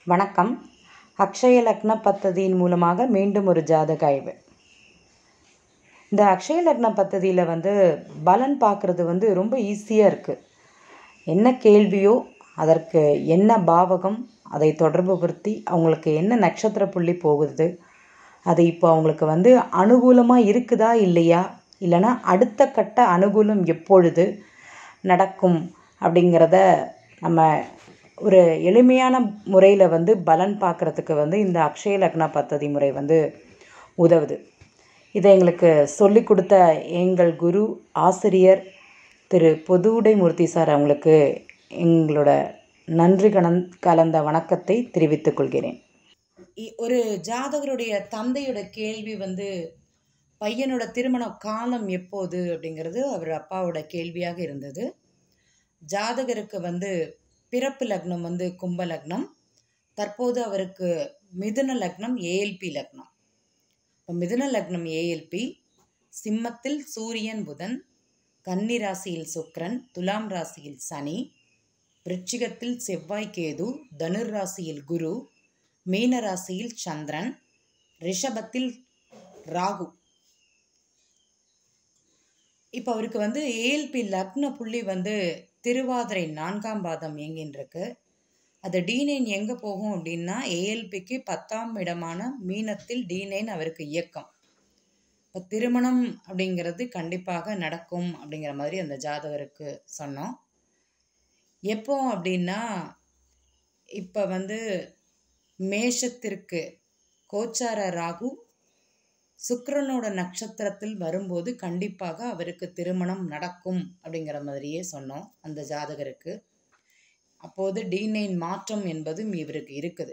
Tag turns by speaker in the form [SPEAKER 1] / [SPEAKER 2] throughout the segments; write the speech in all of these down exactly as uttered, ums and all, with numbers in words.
[SPEAKER 1] வணக்கம். அக்ஷய லக்ன பத்ததியின் மூலமாக மீண்டும் ஒரு ஜாதக ஆய்வு. இந்த அக்ஷய லக்ன பத்ததியில் வந்து பலன் பார்க்குறது வந்து ரொம்ப ஈஸியாக இருக்குது. என்ன கேள்வியோ அதற்கு என்ன பாவகம், அதை தொடர்பு படுத்தி அவங்களுக்கு என்ன நட்சத்திர புள்ளி போகுது, அது இப்போ அவங்களுக்கு வந்து அனுகூலமாக இருக்குதா இல்லையா, இல்லைனா அடுத்த கட்ட அனுகூலம் எப்பொழுது நடக்கும் அப்படிங்கிறத நம்ம ஒரு எளிமையான முறையில் வந்து பலன் பார்க்குறதுக்கு வந்து இந்த அக்ஷய லக்ன பத்ததி முறை வந்து உதவுது. இதை எங்களுக்கு சொல்லி கொடுத்த எங்கள் குரு ஆசிரியர் திரு பொதுவுடைமூர்த்தி சார் அவங்களுக்கு எங்களோட நன்றி கணந் கலந்த வணக்கத்தை தெரிவித்துக் கொள்கிறேன். ஒரு ஜாதகருடைய தந்தையோட கேள்வி வந்து பையனோட திருமண காலம் எப்போது அப்படிங்கிறது அவர் அப்பாவோட கேள்வியாக இருந்தது. ஜாதகருக்கு வந்து பிறப்பு லக்னம் வந்து கும்ப லக்னம், தற்போது அவருக்கு மிதுன லக்னம் ஏஎல்பி லக்னம். மிதுன லக்னம் ஏஎல்பி, சிம்மத்தில் சூரியன் புதன், கன்னி ராசியில் சுக்கிரன், துலாம் ராசியில் சனி, விருச்சிகத்தில் செவ்வாய் கேது, தனுர் ராசியில் குரு, மீன ராசியில் சந்திரன், ரிஷபத்தில் ராகு. இப்போ அவருக்கு வந்து ஏஎல்பி லக்ன புள்ளி வந்து திருவாதிரை நான்காம் பாதம் இயங்கின்றிருக்கு. அது டி நைன் எங்கே போகும் அப்படின்னா ஏஎல்பிக்கு பத்தாம் இடமான மீனத்தில் டி நைன் அவருக்கு இயக்கம். இப்போ திருமணம் அப்படிங்கிறது கண்டிப்பாக நடக்கும் அப்படிங்கிற மாதிரி அந்த ஜாதகருக்கு சொன்னோம். எப்போ அப்படின்னா இப்போ வந்து மேஷத்திற்கு கோச்சார ராகு சுக்கிரனோட நட்சத்திரத்தில் வரும்போது கண்டிப்பாக அவருக்கு திருமணம் நடக்கும் அப்படிங்கிற மாதிரியே சொன்னோம் அந்த ஜாதகருக்கு. அப்போது டி நைன் மாற்றம் என்பதும் இவருக்கு இருக்குது.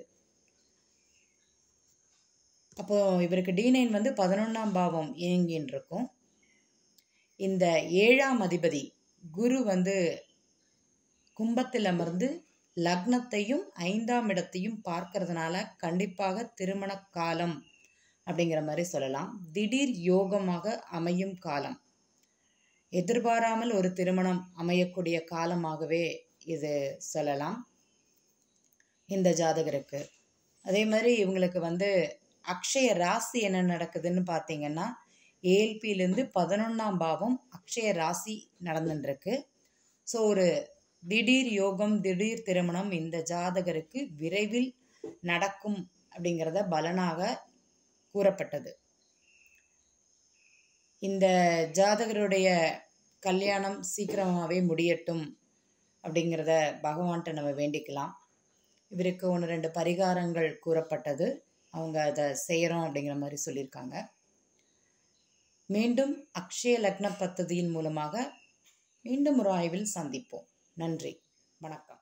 [SPEAKER 1] அப்போ இவருக்கு டி நைன் வந்து பதினொன்றாம் பாவம் இயங்கின்னு இருக்கும். இந்த ஏழாம் அதிபதி குரு வந்து கும்பத்தில் அமர்ந்து லக்னத்தையும் ஐந்தாம் இடத்தையும் பார்க்கறதுனால கண்டிப்பாக திருமண காலம் அப்படிங்கிற மாதிரி சொல்லலாம். திடீர் யோகமாக அமையும் காலம், எதிர்பாராமல் ஒரு திருமணம் அமையக்கூடிய காலமாகவே இது சொல்லலாம் இந்த ஜாதகருக்கு. அதே மாதிரி இவங்களுக்கு வந்து அக்ஷய ராசி என்ன நடக்குதுன்னு பார்த்தீங்கன்னா ஏஎல்பியிலேருந்து பதினொன்றாம் பாவம் அக்ஷய ராசி நடந்துட்டுருக்கு. ஸோ ஒரு திடீர் யோகம், திடீர் திருமணம் இந்த ஜாதகருக்கு விரைவில் நடக்கும் அப்படிங்கிறத பலனாக கூறப்பட்டது. இந்த ஜாதகருடைய கல்யாணம் சீக்கிரமாகவே முடியட்டும் அப்படிங்கிறத பகவான்கிட்ட நம்ம வேண்டிக்கலாம். இவருக்கு ஒன்று ரெண்டு பரிகாரங்கள் கூறப்பட்டது, அவங்க அதை செய்கிறோம் அப்படிங்கிற மாதிரி சொல்லியிருக்காங்க. மீண்டும் அக்ஷய லக்ன பத்ததியின் மூலமாக மீண்டும் ஒரு ஆய்வில் சந்திப்போம். நன்றி, வணக்கம்.